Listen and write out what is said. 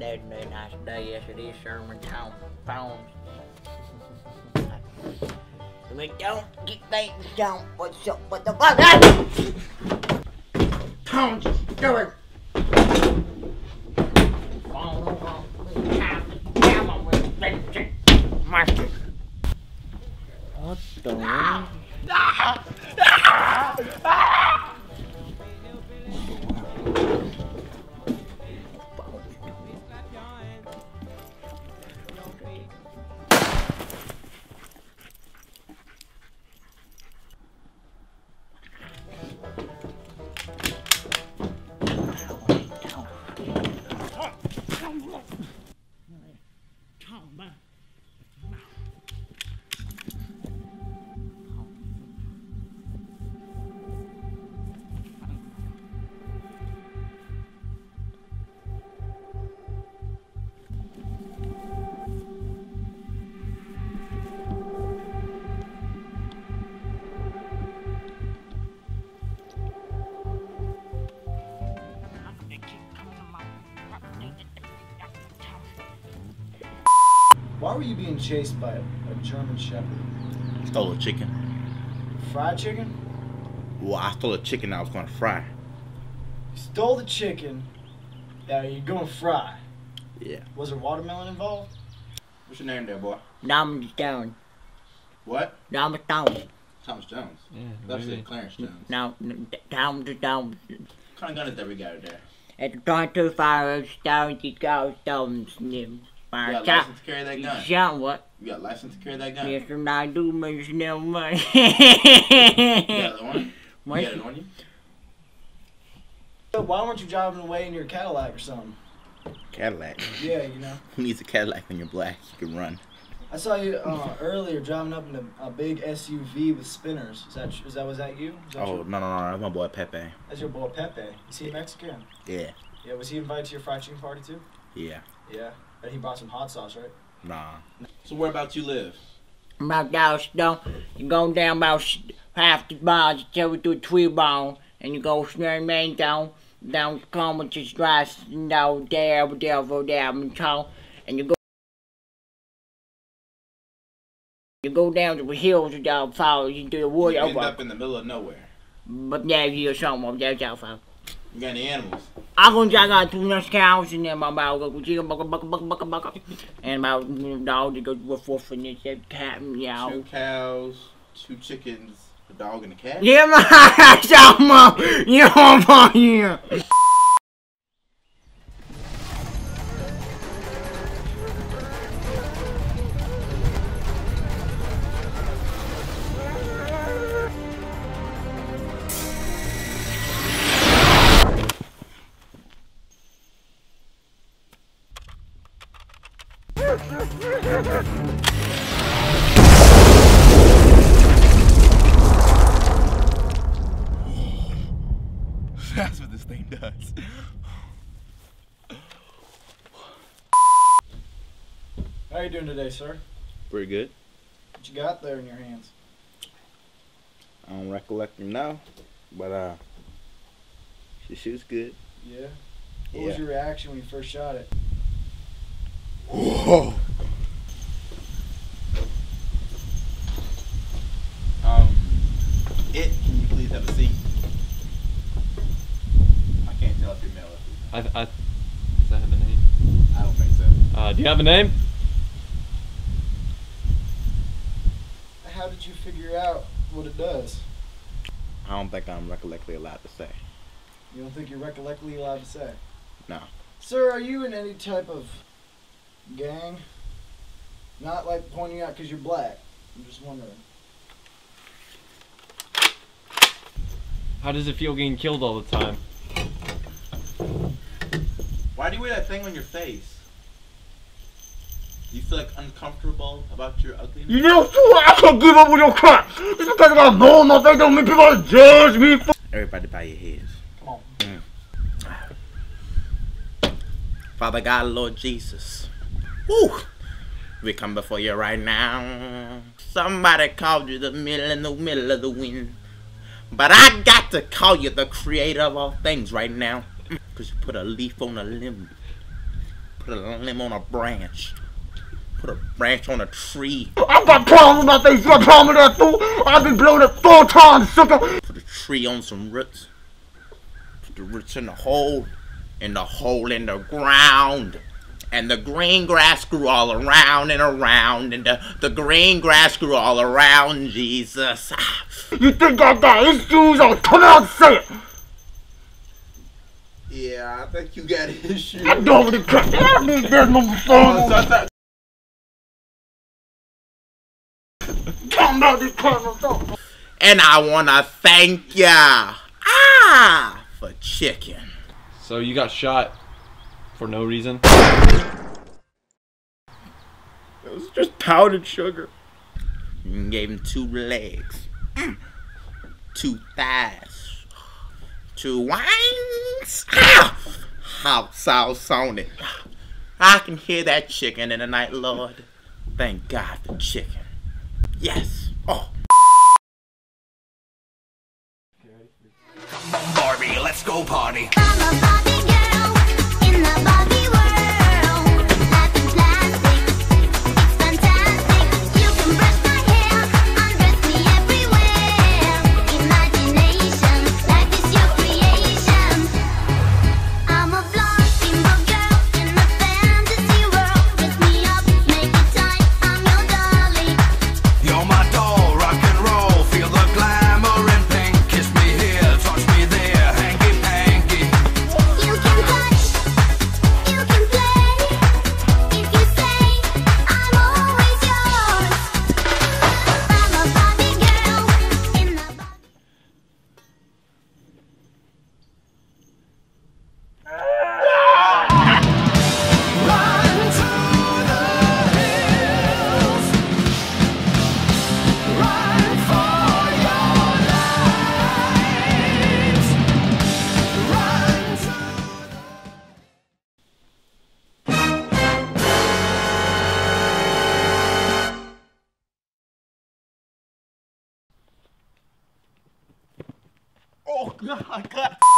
definitely a nice day. Yes, it is, sir. My phones. We don't get things done. What's up? What the fuck? Tom, just do it. What the? Why were you being chased by a German Shepherd? Stole a chicken. Fried chicken? Well, I stole a chicken I was going to fry. You stole the chicken that you're going to fry. Yeah. Was there watermelon involved? What's your name there, boy? Thomas Jones. What? Thomas Jones. Thomas Jones. Yeah. That's it, Clarence Jones. No, Thomas Jones. What kind of gun is that we got there? At the 22 fire stones, you go stones. You got license to carry that gun? Shot what? You got license to carry that gun? Yes, and I do make no money. You got it on you? What? You got it on you? Why weren't you driving away in your Cadillac or something? Cadillac. Yeah, you know. Who needs a Cadillac when you're black? You can run. I saw you earlier driving up in a big SUV with spinners. Was that you? Is that Oh, no, that's my boy Pepe. That's your boy Pepe. Is he Mexican? Yeah. Yeah, was he invited to your fried chicken party too? Yeah. Yeah. And he brought some hot sauce, right? Nah. So whereabouts you live? About that stone, you go down about half the miles, you to a tree bone, and you go straight main down come just drive down there, and you go down to the hills down follow you do the wood You end over. up in the middle of nowhere. But yeah, you something over there, south. You got any animals? I got 2 nuts cows in there, my about and about dog to go to a 4 and this cat, yeah. 2 cows, 2 chickens, a dog, and a cat? Yeah, man, yeah. That's what this thing does. How you doing today, sir? Pretty good. What you got there in your hands? I don't recollect him now, but she shoots good. Yeah. What was your reaction when you first shot it? Whoa. Can you please have a seat? I can't tell if you're male or female. Does that have a name? I don't think so. Do you have a name? How did you figure out what it does? I don't think I'm recollectly allowed to say. You don't think you're recollectly allowed to say? No. Sir, are you in any type of gang? Not like pointing out because you're black. I'm just wondering. How does it feel getting killed all the time? Why do you wear that thing on your face? Do you feel like uncomfortable about your ugliness? You know, I can't give up with your crap. It's because I got no nothing, don't mean people to judge me. Everybody bow your heads. Come on. Father God, Lord Jesus. Woo! We come before you right now. Somebody called you the middle of the wind. But I got to call you the creator of all things right now. Because you put a leaf on a limb. Put a limb on a branch. Put a branch on a tree. I got problems with my face. You got problems with that fool? I've been blown up 4 times, sucker. Put a tree on some roots. Put the roots in the hole in the ground. And the green grass grew all around and around. And the green grass grew all around, Jesus. You think I got issues? I'll come out and say it. Yeah, I think you got issues. I don't really care. I need that motherfucker. Come out this camera. And I wanna thank ya. For chicken. So you got shot for no reason? It was just powdered sugar. You gave him 2 legs. 2 thighs. 2 wings. Hot sauce on it. I can hear that chicken in the night, Lord. Thank God for chicken. Yes. Oh. Come on, Barbie, let's go party. I'm a Barbie girl in the Barbie world. Life is plastic, it's fantastic. You can brush my hair, undress me everywhere. Imagination, life is your creation. I'm a blonde single girl in a fantasy world. Dress me up, make it tight, I'm your dolly. You're my doll, rock and roll. Feel the glamour and pink. Kiss me here, touch me there, hanky panky. You can touch, you can play. If you say I'm always yours. I'm a Barbie girl in the Barbie. Run to the hills. Run for your lives. Run to Oh, God.